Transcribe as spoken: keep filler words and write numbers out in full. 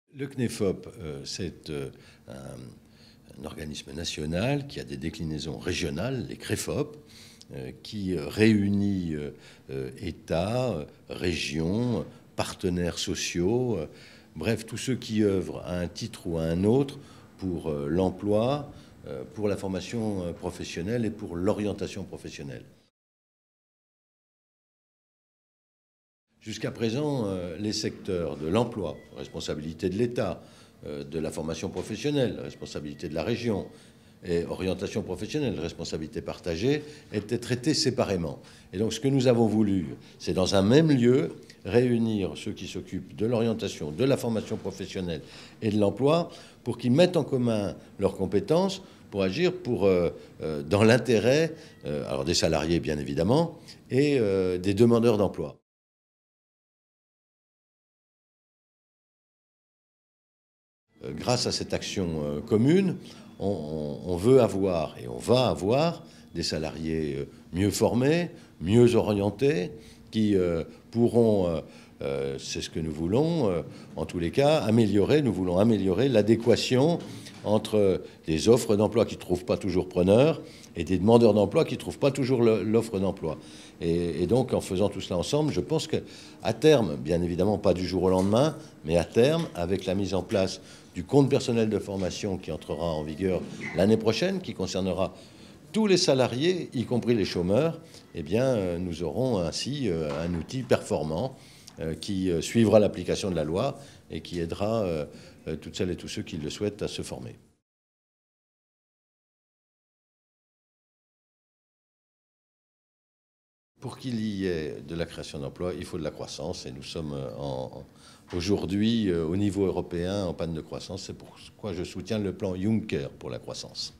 Le C N E F O P, euh, c'est euh, un, un organisme national qui a des déclinaisons régionales, les C R E F O P, euh, qui réunit euh, euh, États, régions, partenaires sociaux, euh, bref, tous ceux qui œuvrent à un titre ou à un autre pour euh, l'emploi, euh, pour la formation professionnelle et pour l'orientation professionnelle. Jusqu'à présent, euh, les secteurs de l'emploi, responsabilité de l'État, euh, de la formation professionnelle, responsabilité de la région, et orientation professionnelle, responsabilité partagée, étaient traités séparément. Et donc ce que nous avons voulu, c'est dans un même lieu réunir ceux qui s'occupent de l'orientation, de la formation professionnelle et de l'emploi pour qu'ils mettent en commun leurs compétences pour agir pour, euh, euh, dans l'intérêt euh, alors des salariés bien évidemment et euh, des demandeurs d'emploi. Grâce à cette action commune, on, on veut avoir et on va avoir des salariés mieux formés, mieux orientés, qui pourront, c'est ce que nous voulons, en tous les cas, améliorer, nous voulons améliorer l'adéquation entre des offres d'emploi qui ne trouvent pas toujours preneurs et des demandeurs d'emploi qui ne trouvent pas toujours l'offre d'emploi. Et, et donc, en faisant tout cela ensemble, je pense qu'à terme, bien évidemment pas du jour au lendemain, mais à terme, avec la mise en place du compte personnel de formation qui entrera en vigueur l'année prochaine, qui concernera tous les salariés, y compris les chômeurs, eh bien, nous aurons ainsi un outil performant qui suivra l'application de la loi et qui aidera toutes celles et tous ceux qui le souhaitent à se former. Pour qu'il y ait de la création d'emplois, il faut de la croissance et nous sommes aujourd'hui au niveau européen en panne de croissance. C'est pourquoi je soutiens le plan Juncker pour la croissance.